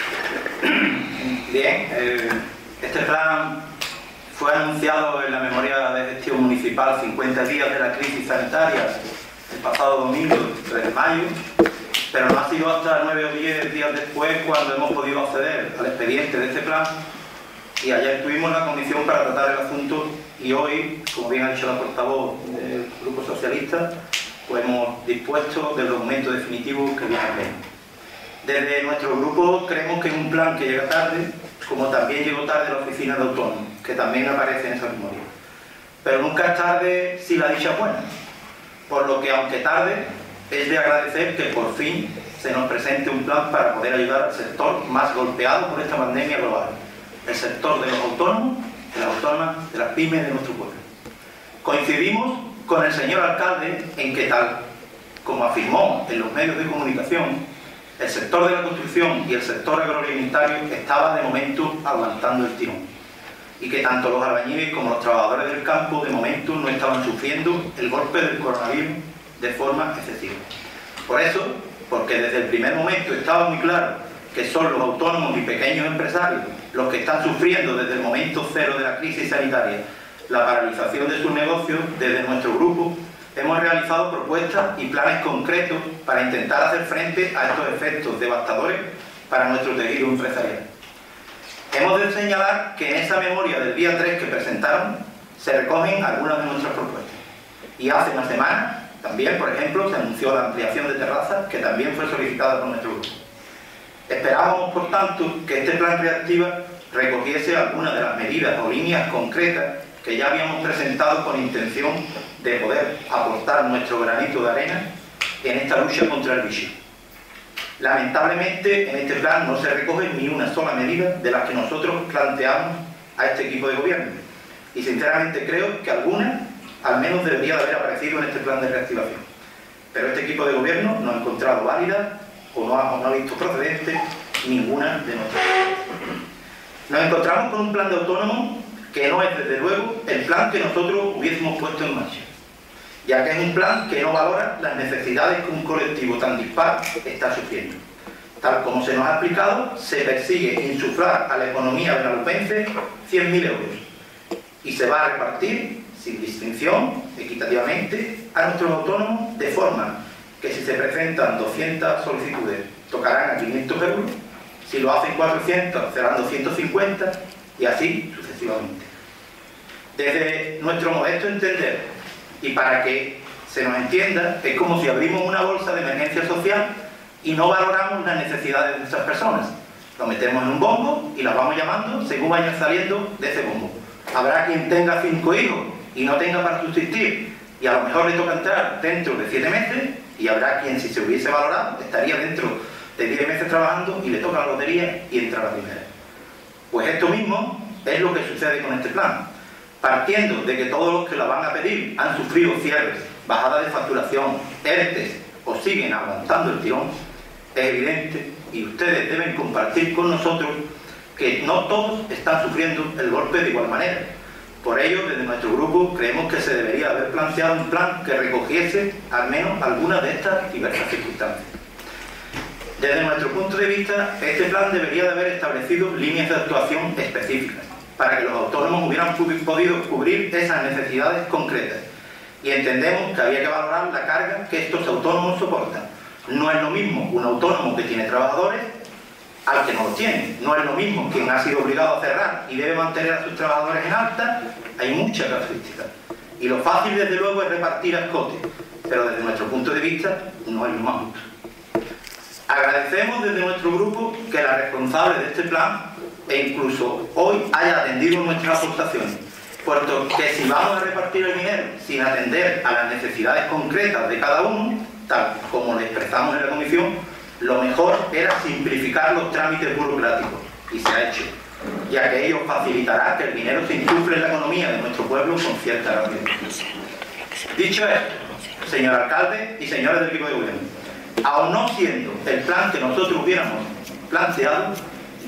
Bien, eh, este plan fue anunciado en la memoria de gestión municipal cincuenta días de la crisis sanitaria el pasado domingo, tres de mayo, pero no ha sido hasta nueve o diez días después cuando hemos podido acceder al expediente de este plan, y ayer tuvimos la comisión para tratar el asunto y hoy, como bien ha dicho la portavoz del Grupo Socialista, pues hemos dispuesto del documento definitivo que viene a ver. Desde nuestro grupo creemos que es un plan que llega tarde, como también llegó tarde la oficina de autónomos, que también aparece en esa memoria. Pero nunca es tarde si la dicha es buena, por lo que aunque tarde, es de agradecer que por fin se nos presente un plan para poder ayudar al sector más golpeado por esta pandemia global, el sector de los autónomos, de las autónomas, de las pymes de nuestro pueblo. Coincidimos con el señor alcalde en que, tal como afirmó en los medios de comunicación, el sector de la construcción y el sector agroalimentario estaba de momento aguantando el tirón, y que tanto los albañiles como los trabajadores del campo de momento no estaban sufriendo el golpe del coronavirus de forma excesiva. Por eso, porque desde el primer momento estaba muy claro que son los autónomos y pequeños empresarios los que están sufriendo desde el momento cero de la crisis sanitaria la paralización de sus negocios, desde nuestro grupo hemos realizado propuestas y planes concretos para intentar hacer frente a estos efectos devastadores para nuestro tejido empresarial. Hemos de señalar que en esa memoria del día tres que presentaron se recogen algunas de nuestras propuestas. Y hace una semana también, por ejemplo, se anunció la ampliación de terrazas, que también fue solicitada por nuestro grupo. Esperábamos, por tanto, que este plan reactiva recogiese algunas de las medidas o líneas concretas que ya habíamos presentado con intención de poder aportar nuestro granito de arena en esta lucha contra el bicho. Lamentablemente, en este plan no se recoge ni una sola medida de las que nosotros planteamos a este equipo de gobierno. Y sinceramente creo que alguna, al menos, debería de haber aparecido en este plan de reactivación. Pero este equipo de gobierno no ha encontrado válida o no ha, o no ha visto procedente ninguna de nuestras propuestas. Nos encontramos con un plan de autónomos que no es, desde luego, el plan que nosotros hubiésemos puesto en marcha, ya que es un plan que no valora las necesidades que un colectivo tan dispar está sufriendo. Tal como se nos ha explicado, se persigue insuflar a la economía benalupense cien mil euros y se va a repartir sin distinción, equitativamente, a nuestros autónomos, de forma que si se presentan doscientas solicitudes tocarán a quinientos euros, si lo hacen cuatrocientos serán doscientos cincuenta y así sucesivamente. Desde nuestro modesto entender, y para que se nos entienda, es como si abrimos una bolsa de emergencia social y no valoramos las necesidades de esas personas. Lo metemos en un bombo y las vamos llamando según vayan saliendo de ese bombo. Habrá quien tenga cinco hijos y no tenga para subsistir, y a lo mejor le toca entrar dentro de siete meses, y habrá quien, si se hubiese valorado, estaría dentro de diez meses trabajando y le toca la lotería y entra la primera. Pues esto mismo es lo que sucede con este plan. Partiendo de que todos los que la van a pedir han sufrido cierres, bajada de facturación, ERTES o siguen aguantando el tirón, es evidente, y ustedes deben compartir con nosotros, que no todos están sufriendo el golpe de igual manera. Por ello, desde nuestro grupo creemos que se debería haber planteado un plan que recogiese al menos algunas de estas diversas circunstancias. Desde nuestro punto de vista, este plan debería de haber establecido líneas de actuación específicas para que los autónomos hubieran podido cubrir esas necesidades concretas. Y entendemos que había que valorar la carga que estos autónomos soportan. No es lo mismo un autónomo que tiene trabajadores al que no los tiene. No es lo mismo quien ha sido obligado a cerrar y debe mantener a sus trabajadores en alta. Hay muchas características. Y lo fácil, desde luego, es repartir a escote. Pero desde nuestro punto de vista, no es lo más justo. Agradecemos desde nuestro grupo que la responsable de este plan e incluso hoy haya atendido nuestras aportaciones, puesto que si vamos a repartir el dinero sin atender a las necesidades concretas de cada uno, tal como le expresamos en la comisión, lo mejor era simplificar los trámites burocráticos, y se ha hecho, ya que ello facilitará que el dinero se insufle en la economía de nuestro pueblo con cierta rapidez. Dicho esto, señor alcalde y señores del equipo de gobierno, aun no siendo el plan que nosotros hubiéramos planteado,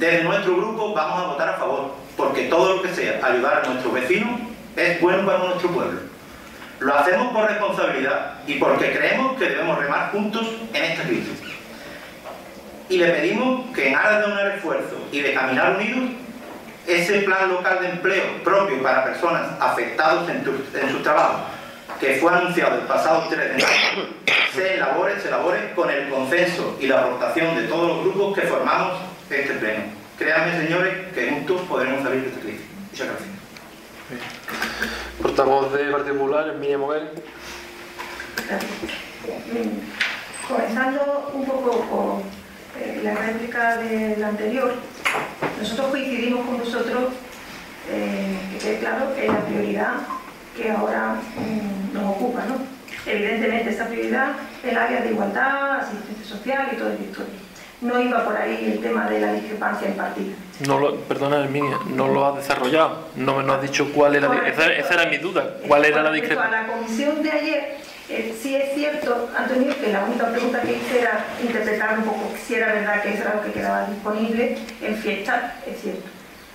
desde nuestro grupo vamos a votar a favor, porque todo lo que sea ayudar a nuestros vecinos es bueno para nuestro pueblo. Lo hacemos por responsabilidad y porque creemos que debemos remar juntos en esta crisis. Y le pedimos que en aras de un esfuerzo y de caminar unidos, ese plan local de empleo propio para personas afectadas en, tu, en sus trabajos, que fue anunciado el pasado tres de enero, se elabore, se elabore con el consenso y la aportación de todos los grupos que formamos este pleno. Créanme, señores, que juntos podremos salir de esta crisis. Muchas gracias. Portavoz de Partido Popular, Emilia Moguel. Comenzando un poco con eh, la réplica del anterior, nosotros coincidimos con vosotros, eh, que quede claro que la prioridad que ahora mm, nos ocupa, ¿no? Evidentemente esa prioridad es el área de igualdad, asistencia social y todo el historia. No iba por ahí el tema de la discrepancia en partido. No lo, perdona, Herminia, no lo has desarrollado. No me no has dicho cuál era. Esa, esa era mi duda. ¿Cuál era la discrepancia? A la comisión de ayer, eh, sí es cierto, Antonio, que la única pregunta que hice era interpretar un poco si era verdad que eso era lo que quedaba disponible en fiesta, es cierto.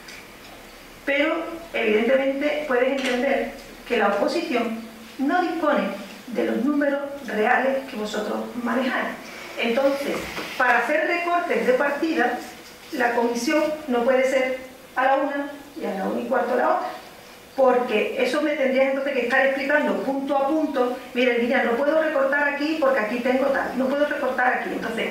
Pero, evidentemente, puedes entender que la oposición no dispone de los números reales que vosotros manejáis. Entonces, para hacer recortes de partidas, la comisión no puede ser a la una y a la una y cuarto la otra, porque eso me tendrías entonces que estar explicando punto a punto. Miren, mira, no puedo recortar aquí porque aquí tengo tal, no puedo recortar aquí. Entonces,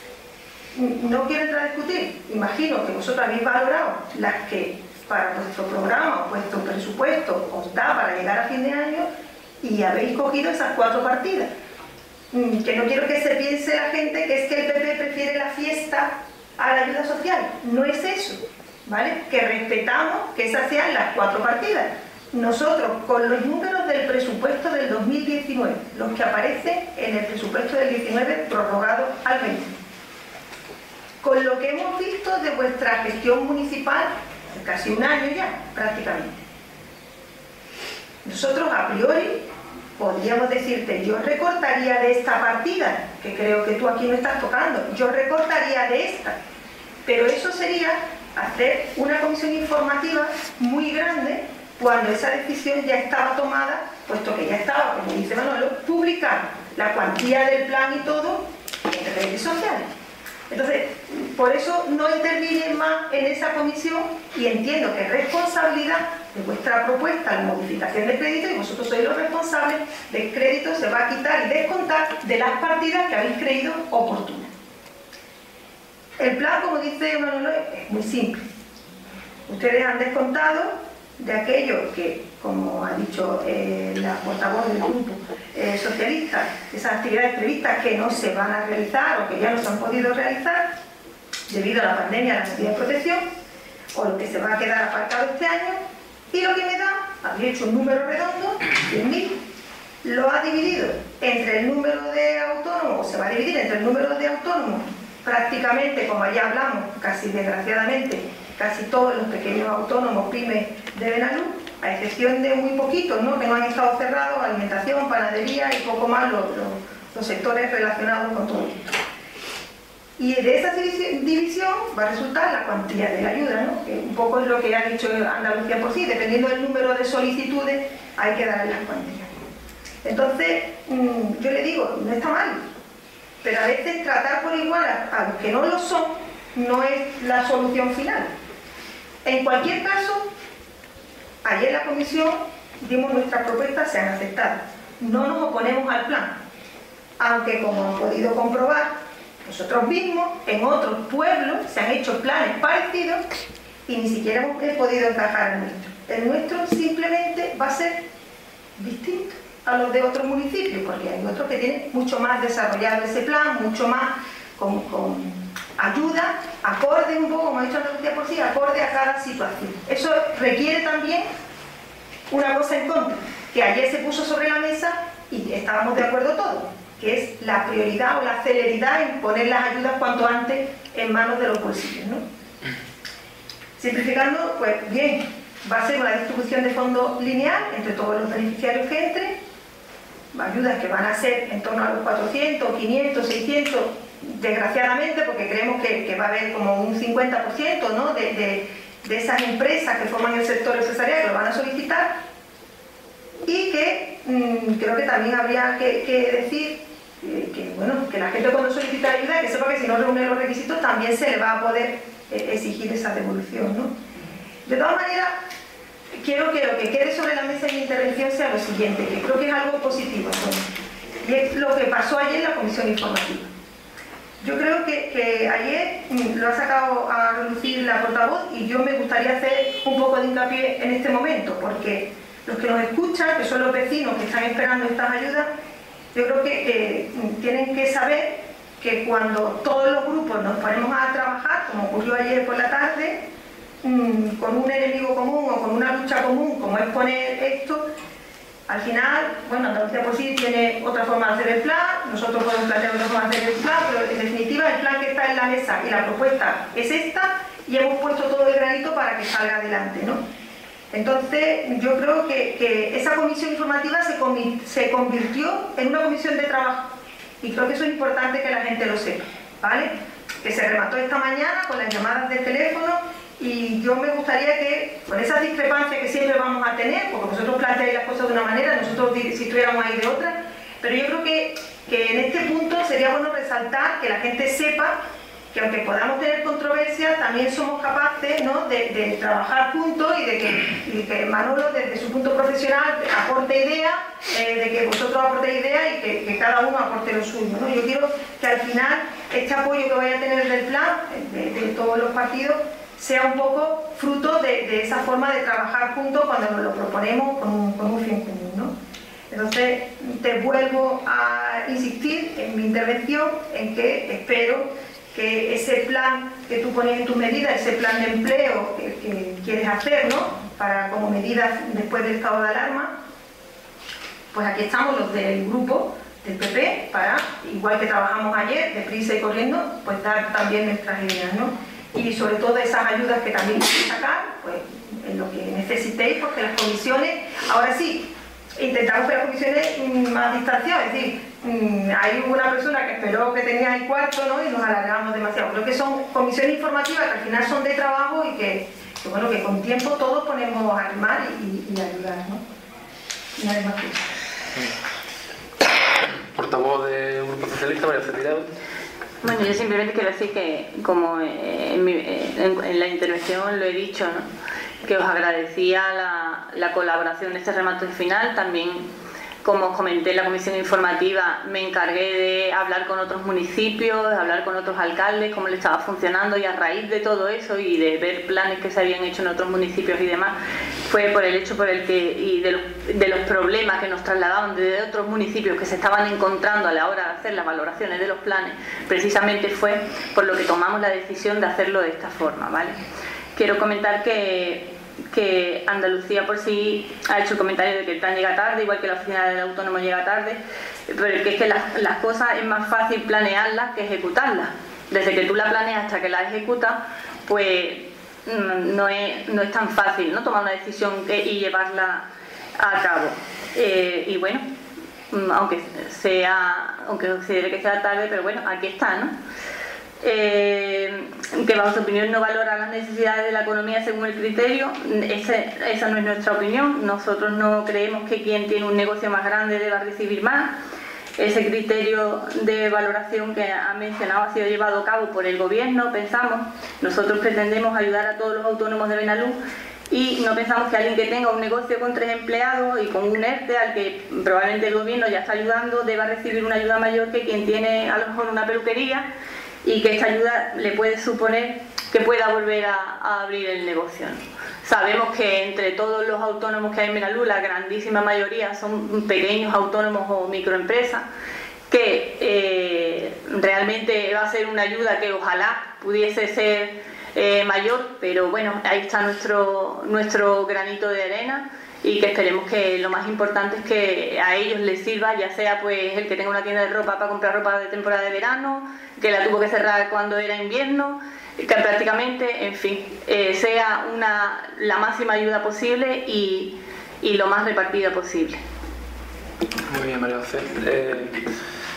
no quiero entrar a discutir. Imagino que vosotros habéis valorado las que para vuestro programa o vuestro presupuesto os da para llegar a fin de año y habéis cogido esas cuatro partidas. Que no quiero que se piense la gente que es que el P P prefiere la fiesta a la ayuda social. No es eso, ¿vale? Que respetamos que esas sean las cuatro partidas. Nosotros, con los números del presupuesto del dos mil diecinueve, los que aparecen en el presupuesto del diecinueve prorrogado al veinte, con lo que hemos visto de vuestra gestión municipal, casi un año ya, prácticamente, nosotros a priori podríamos decirte, yo recortaría de esta partida, que creo que tú aquí no estás tocando, yo recortaría de esta, pero eso sería hacer una comisión informativa muy grande cuando esa decisión ya estaba tomada, puesto que ya estaba, como dice Manolo, publicar la cuantía del plan y todo en redes sociales. Entonces, por eso no intervienen más en esa comisión y entiendo que es responsabilidad de vuestra propuesta la modificación de crédito y vosotros sois los responsables del crédito, se va a quitar y descontar de las partidas que habéis creído oportunas. El plan, como dice Manolo, es muy simple. Ustedes han descontado de aquello que, como ha dicho eh, la portavoz del grupo eh, socialista, esas actividades previstas que no se van a realizar o que ya no se han podido realizar debido a la pandemia, a la medida de protección, o lo que se va a quedar aparcado este año, y lo que me da, había hecho un número redondo, diez mil, lo ha dividido entre el número de autónomos, o se va a dividir entre el número de autónomos, prácticamente, como ya hablamos, casi desgraciadamente, casi todos los pequeños autónomos, pymes de Benalú, a excepción de muy poquitos, ¿no?, que no han estado cerrados, alimentación, panadería y poco más los, los, los sectores relacionados con todo esto. Y de esa división va a resultar la cuantía de la ayuda, ¿no?, que un poco es lo que ha dicho Andalucía por sí, dependiendo del número de solicitudes hay que darle las cuantías. Entonces, yo le digo, no está mal, pero a veces tratar por igual a, a los que no lo son no es la solución final. En cualquier caso, ayer en la comisión dimos nuestras propuestas, se han aceptado. No nos oponemos al plan, aunque como han podido comprobar nosotros mismos, en otros pueblos se han hecho planes parecidos y ni siquiera hemos podido encajar el nuestro. El nuestro simplemente va a ser distinto a los de otros municipios, porque hay otros que tienen mucho más desarrollado ese plan, mucho más con, con ayuda, acorde un poco, como ha dicho Andalucía por sí, acorde a cada situación. Eso requiere también una cosa en contra, que ayer se puso sobre la mesa y estábamos de acuerdo todos, que es la prioridad o la celeridad en poner las ayudas cuanto antes en manos de los bolsillos, ¿no? Simplificando, pues bien, va a ser una distribución de fondos lineal entre todos los beneficiarios que entren, ayudas que van a ser en torno a los cuatrocientos, quinientos, seiscientos, desgraciadamente, porque creemos que, que va a haber como un cincuenta por ciento, ¿no?, de, de, de esas empresas que forman el sector empresarial que lo van a solicitar, y que mmm, creo que también habría que, que decir eh, que, bueno, que la gente cuando solicita ayuda, que sepa que si no reúne los requisitos también se le va a poder eh, exigir esa devolución, ¿no? De todas maneras, quiero que lo que quede sobre la mesa en mi intervención sea lo siguiente, que creo que es algo positivo, ¿no? Y es lo que pasó ayer en la comisión informativa. Yo creo que, que ayer mmm, lo ha sacado a relucir la portavoz, y yo me gustaría hacer un poco de hincapié en este momento, porque los que nos escuchan, que son los vecinos que están esperando estas ayudas, yo creo que, que tienen que saber que cuando todos los grupos nos ponemos a trabajar, como ocurrió ayer por la tarde, mmm, con un enemigo común o con una lucha común, como es poner esto, al final, bueno, Andalucía por sí tiene otra forma de hacer el plan, nosotros podemos plantear otra forma de hacer el plan, pero en definitiva el plan que está en la mesa y la propuesta es esta, y hemos puesto todo el granito para que salga adelante, ¿no? Entonces, yo creo que, que esa comisión informativa se, se convirtió en una comisión de trabajo, y creo que eso es importante que la gente lo sepa, ¿vale? Que se remató esta mañana con las llamadas de teléfono, y yo me gustaría que, con esas discrepancias que siempre vamos a tener, porque vosotros planteáis las cosas de una manera, nosotros si estuviéramos ahí de otra, pero yo creo que, que en este punto sería bueno resaltar, que la gente sepa que aunque podamos tener controversias, también somos capaces, ¿no?, de, de trabajar juntos, y de que, y que Manolo, desde su punto profesional, aporte ideas, eh, de que vosotros aportéis ideas, y que, que cada uno aporte lo suyo, ¿no? Yo quiero que al final este apoyo que vaya a tener del plan, de, de todos los partidos, sea un poco fruto de, de esa forma de trabajar juntos cuando nos lo proponemos con un, con un fin común, ¿no? Entonces, te vuelvo a insistir en mi intervención en que espero que ese plan que tú pones en tu medida, ese plan de empleo que, que quieres hacer, ¿no?, para como medida después del estado de alarma, pues aquí estamos los del grupo del P P para, igual que trabajamos ayer, deprisa y corriendo, pues dar también nuestras ideas, ¿no? Y sobre todo esas ayudas que también queréis sacar, pues en lo que necesitéis, porque las comisiones, ahora sí, intentamos que las comisiones mmm, más distanciadas, es decir, mmm, hay una persona que esperó que tenía el cuarto, ¿no?, y nos alargamos demasiado. Creo que son comisiones informativas que al final son de trabajo, y que, que bueno, que con tiempo todos ponemos a animar y, y ayudar, ¿no? Y nada más que eso. Portavoz del Grupo Socialista, María Tirado. Bueno, yo simplemente quiero decir que, como en, mi, en, en la intervención lo he dicho, ¿no?, que os agradecía la, la colaboración en este remate final. También, como os comenté en la comisión informativa, me encargué de hablar con otros municipios, de hablar con otros alcaldes, cómo le estaba funcionando, y a raíz de todo eso y de ver planes que se habían hecho en otros municipios y demás, fue por el hecho por el que, y de los, de los problemas que nos trasladaban desde otros municipios que se estaban encontrando a la hora de hacer las valoraciones de los planes, precisamente fue por lo que tomamos la decisión de hacerlo de esta forma, ¿vale? Quiero comentar que que Andalucía por sí ha hecho el comentario de que el plan llega tarde, igual que la oficina del autónomo llega tarde, pero que es que las, las cosas es más fácil planearlas que ejecutarlas. Desde que tú la planeas hasta que la ejecutas, pues no es, no es tan fácil, ¿no?, tomar una decisión que, y llevarla a cabo. Eh, y bueno, aunque sea, aunque considere que sea tarde, pero bueno, aquí está, ¿no? Eh, que bajo su opinión no valora las necesidades de la economía según el criterio. Ese, esa no es nuestra opinión. Nosotros no creemos que quien tiene un negocio más grande deba recibir más. Ese criterio de valoración que ha mencionado ha sido llevado a cabo por el gobierno, pensamos. Nosotros pretendemos ayudar a todos los autónomos de Benalú, y no pensamos que alguien que tenga un negocio con tres empleados y con un ERTE al que probablemente el gobierno ya está ayudando deba recibir una ayuda mayor que quien tiene a lo mejor una peluquería, y que esta ayuda le puede suponer que pueda volver a, a abrir el negocio, ¿no? Sabemos que entre todos los autónomos que hay en Benalú, la grandísima mayoría son pequeños autónomos o microempresas, que eh, realmente va a ser una ayuda que ojalá pudiese ser eh, mayor, pero bueno, ahí está nuestro, nuestro granito de arena, y que esperemos que lo más importante es que a ellos les sirva, ya sea pues el que tenga una tienda de ropa para comprar ropa de temporada de verano, que la tuvo que cerrar cuando era invierno, que prácticamente, en fin, eh, sea una, la máxima ayuda posible y, y lo más repartida posible. Muy bien, María José. Eh,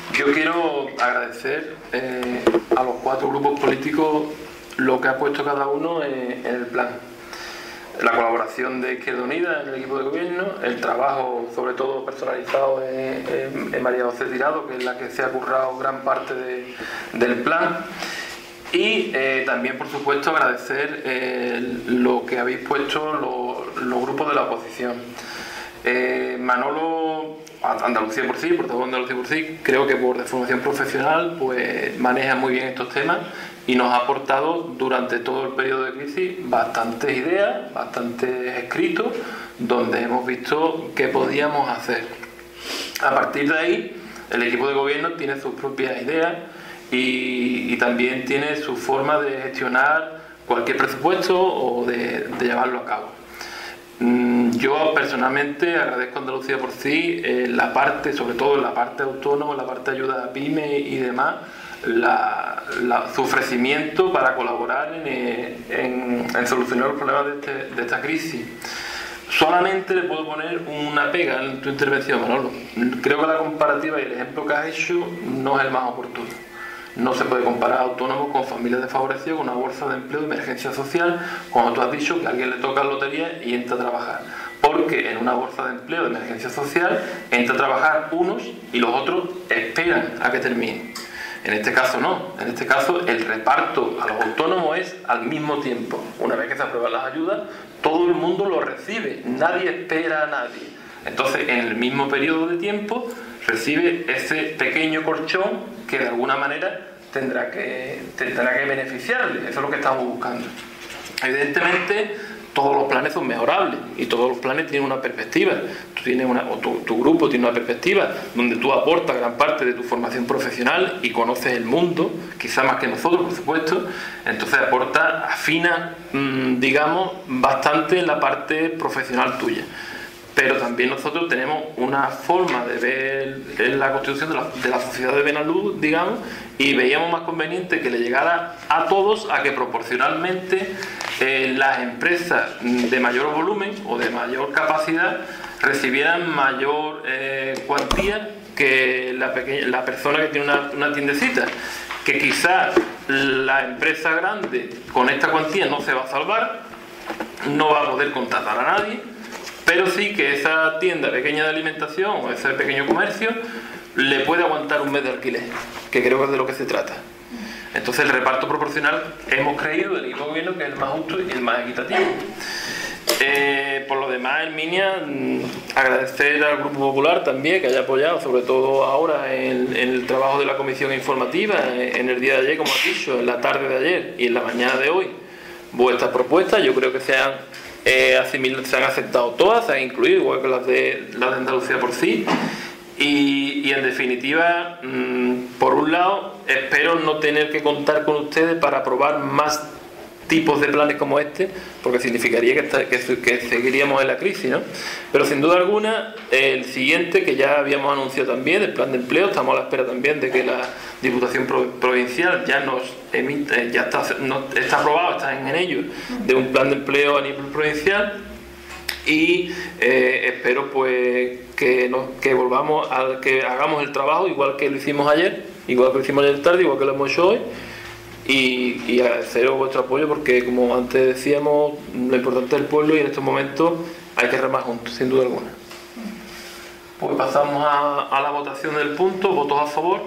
Yo quiero agradecer eh, a los cuatro grupos políticos lo que ha puesto cada uno en, en el plan. La colaboración de Izquierda Unida en el equipo de gobierno, el trabajo sobre todo personalizado en, en, en María José Tirado, que es la que se ha currado gran parte de, del plan. Y eh, también, por supuesto, agradecer eh, lo que habéis puesto los, los grupos de la oposición. Eh, Manolo, Andalucía por sí, portavoz de Andalucía por sí, creo que por formación profesional pues maneja muy bien estos temas y nos ha aportado durante todo el periodo de crisis bastantes ideas, bastantes escritos, donde hemos visto qué podíamos hacer. A partir de ahí, el equipo de gobierno tiene sus propias ideas y, y también tiene su forma de gestionar cualquier presupuesto o de, de llevarlo a cabo. Yo personalmente agradezco a Andalucía por sí eh, la parte, sobre todo en la parte autónoma, la parte de ayuda a pyme y demás, la, la, su ofrecimiento para colaborar en, en, en solucionar los problemas de, este, de esta crisis. Solamente le puedo poner una pega en tu intervención, Manolo. Creo que la comparativa y el ejemplo que has hecho no es el más oportuno. No se puede comparar autónomos con familias desfavorecidas con una bolsa de empleo de emergencia social cuando tú has dicho que a alguien le toca la lotería y entra a trabajar. Porque en una bolsa de empleo de emergencia social entra a trabajar unos y los otros esperan a que termine. En este caso no. En este caso el reparto a los autónomos es al mismo tiempo. Una vez que se aprueban las ayudas, todo el mundo lo recibe. Nadie espera a nadie. Entonces, en el mismo periodo de tiempo recibe ese pequeño colchón que de alguna manera tendrá que, tendrá que beneficiarle. Eso es lo que estamos buscando. Evidentemente, todos los planes son mejorables y todos los planes tienen una perspectiva. Tú tienes una, o tu, tu grupo tiene una perspectiva donde tú aportas gran parte de tu formación profesional y conoces el mundo, quizá más que nosotros, por supuesto. Entonces aporta, afina, mmm, digamos, bastante en la parte profesional tuya. Pero también nosotros tenemos una forma de ver la constitución de la, de la sociedad de Benalús, digamos, y veíamos más conveniente que le llegara a todos a que proporcionalmente eh, las empresas de mayor volumen o de mayor capacidad recibieran mayor eh, cuantía que la, pequeña, la persona que tiene una, una tiendecita. Que quizás la empresa grande con esta cuantía no se va a salvar, no va a poder contratar a nadie, pero sí que esa tienda pequeña de alimentación o ese pequeño comercio le puede aguantar un mes de alquiler, que creo que es de lo que se trata. Entonces el reparto proporcional hemos creído del equipo de gobierno que es el más justo y el más equitativo. Eh, por lo demás, Herminia, agradecer al Grupo Popular también que haya apoyado, sobre todo ahora en, en el trabajo de la comisión informativa, en el día de ayer, como has dicho, en la tarde de ayer y en la mañana de hoy, vuestras propuestas. Yo creo que se han Eh, asimil- se han aceptado todas, se han incluido, igual que las de, las de Andalucía por sí. Y, y en definitiva, mmm, por un lado, espero no tener que contar con ustedes para aprobar más tipos de planes como este, porque significaría que, está, que, que seguiríamos en la crisis, ¿no? Pero sin duda alguna, el siguiente, que ya habíamos anunciado también, el plan de empleo, estamos a la espera también de que la Diputación Provincial ya nos emite, ya está, no, está aprobado, está en ello, de un plan de empleo a nivel provincial. Y eh, espero pues que, nos, que volvamos a que hagamos el trabajo igual que lo hicimos ayer, igual que lo hicimos ayer tarde, igual que lo hemos hecho hoy. Y, y agradeceros vuestro apoyo porque, como antes decíamos, lo importante es el pueblo y en estos momentos hay que remar juntos, sin duda alguna. Pues pasamos a, a la votación del punto. ¿Votos a favor?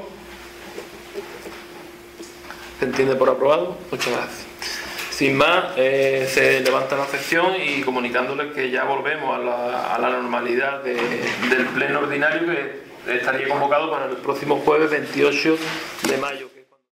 ¿Se entiende por aprobado? Muchas gracias. Sin más, eh, se levanta la sesión y comunicándoles que ya volvemos a la, a la normalidad de, del pleno ordinario que estaría convocado para el próximo jueves veintiocho de mayo.